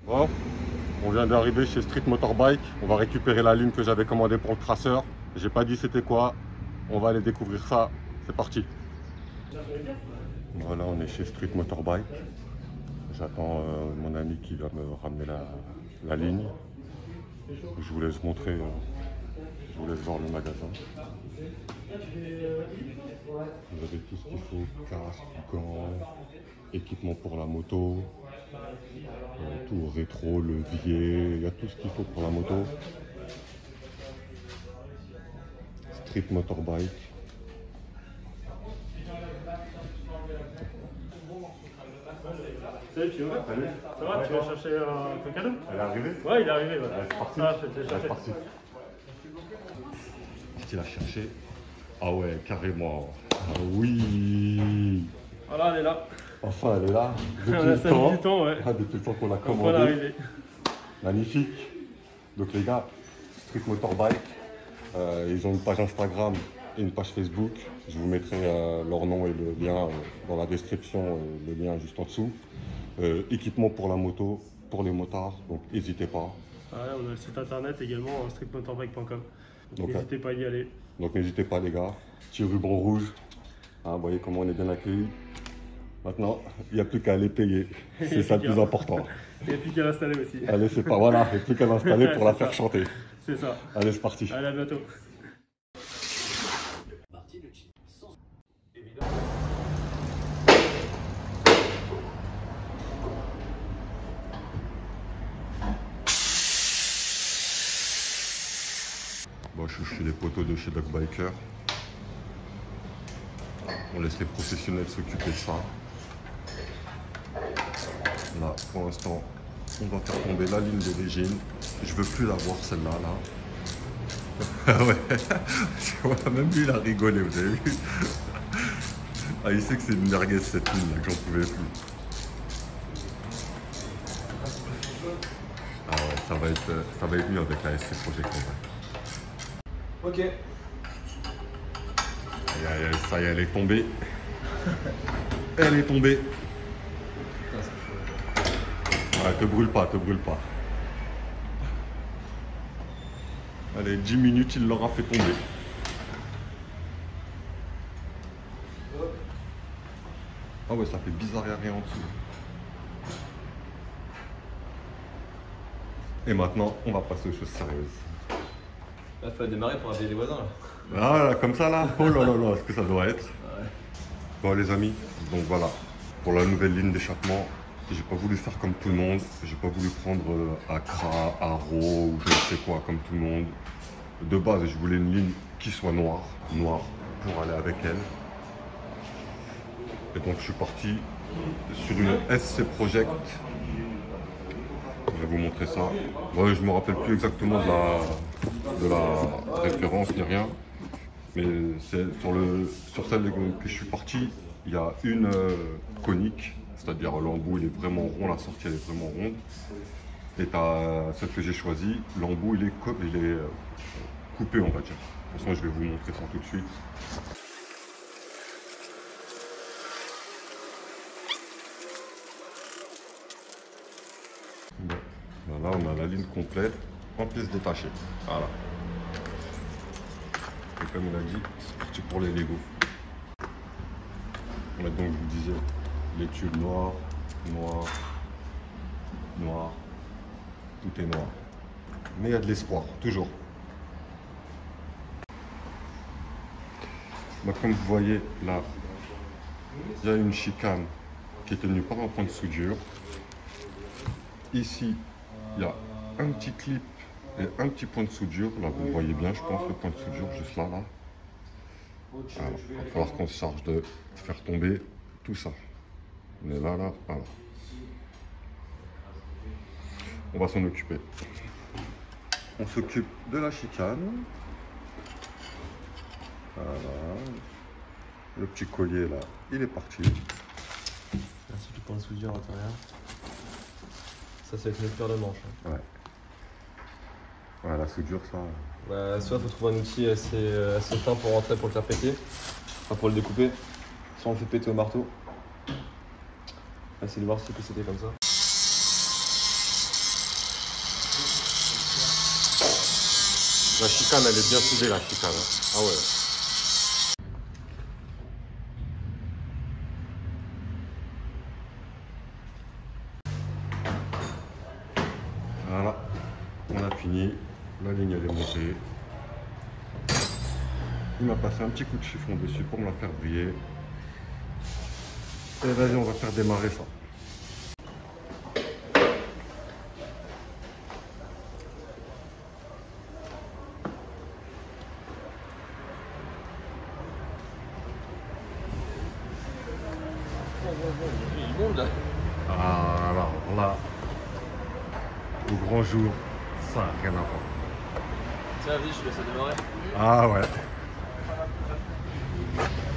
Bon, on vient d'arriver chez Street Motorbike. On va récupérer la ligne que j'avais commandée pour le traceur. J'ai pas dit c'était quoi. On va aller découvrir ça. C'est parti. Voilà, on est chez Street Motorbike. J'attends mon ami qui va me ramener la ligne. Je vous laisse montrer, je vous laisse voir le magasin. Vous avez tout ce qu'il faut, casque, gants, équipement pour la moto, tout rétro, levier, il y a tout ce qu'il faut pour la moto. Street Motorbike. Salut, tu vas? Salut. Ça va, tu vas chercher ton cadeau? Elle est arrivée? Ouais, il est arrivé. Ouais. Elle est partie. Ah, je t'ai partie. Qu'est-ce qu'il a cherché? Ah ouais, carrément. Ah oui. Voilà, elle est là. Enfin, elle est là. On a mis du temps, ouais. Ah, depuis le temps qu'on l'a On commandé. va l'arriver. Magnifique. Donc les gars, Street Motorbike, ils ont une page Instagram et une page Facebook. Je vous mettrai leur nom et le lien dans la description, le lien juste en dessous. Équipement pour la moto, pour les motards, donc n'hésitez pas. Ouais, on a le site internet également, streetmotorbike.com. Donc, n'hésitez pas à y aller. Donc n'hésitez pas les gars. Petit ruban rouge. Hein, vous voyez comment on est bien accueillis. Maintenant, il n'y a plus qu'à aller payer. C'est ça le plus important. Il n'y a plus qu'à l'installer aussi. Allez, c'est pas voilà, il n'y a plus qu'à l'installer pour la faire chanter. C'est ça. Allez, c'est parti. Allez, à bientôt. Bon, je suis chez les poteaux de chez Dog Biker. On laisse les professionnels s'occuper de ça. Là, pour l'instant, on va faire tomber la ligne d'origine. Je veux plus la voir celle-là, là. Ah ouais, tu vois, même lui il a rigolé, vous avez vu? Ah, il sait que c'est une merguez cette ligne là, que j'en pouvais plus. Ah ouais, ça va être mieux avec la SC Project en vrai. Ok. Aïe, aïe, ça y est, elle est tombée. Elle est tombée. Ouais, te brûle pas, te brûle pas. Allez, 10 minutes, il l'aura fait tomber. Ah ouais, ça fait bizarre, il n'y a rien en dessous. Et maintenant, on va passer aux choses sérieuses. Là, il faut démarrer pour appeler les voisins là. Ah là, comme ça là. Oh là là là, est-ce que ça doit être? Ouais. Bon les amis, donc voilà, pour la nouvelle ligne d'échappement, j'ai pas voulu faire comme tout le monde, j'ai pas voulu prendre Accra, Haro ou je ne sais quoi comme tout le monde. De base, je voulais une ligne qui soit noire pour aller avec elle. Et donc je suis parti sur une SC Project. Je vais vous montrer ça. Ouais, je me rappelle plus exactement de la référence ni rien. Mais c'est sur celle que je suis parti, il y a une conique, c'est-à-dire l'embout il est vraiment rond, la sortie elle est vraiment ronde. Et celle que j'ai choisie, l'embout il est coupé on va dire. De toute façon je vais vous montrer ça tout de suite. Bon, voilà, on a la ligne complète en pièces détachées. Voilà. Et comme il a dit, c'est parti pour les Lego. Donc je vous disais, les tubes noirs, noirs, noirs, tout est noir. Mais il y a de l'espoir, toujours. Bah, comme vous voyez là, il y a une chicane qui est tenue par un point de soudure. Ici, il y a un petit clip et un petit point de soudure. Là, vous voyez bien, je pense, le point de soudure juste là. Alors, il va falloir qu'on se charge de faire tomber tout ça. On est là, voilà. On va s'en occuper. On s'occupe de la chicane. Voilà. Le petit collier là, il est parti. Merci du point de soudure à l'intérieur. Ça, c'est avec une autre paire de manches. Hein. Ouais. Ouais, la soudure, ça. Bah, soit il faut trouver un outil assez fin pour rentrer, pour le faire péter. Enfin, pour le découper. Soit on le fait péter au marteau. On va essayer de voir si ça peut sauter comme ça. La chicane, elle est bien soudée, la chicane. Hein. Ah ouais. Voilà, on a fini. La ligne, elle est montée. Il m'a passé un petit coup de chiffon dessus pour me la faire briller. Et vas-y, on va faire démarrer ça. Ah, alors là, au grand jour, ça n'a rien à voir. Tiens, vas-y, je te laisse démarrer. Ah ouais.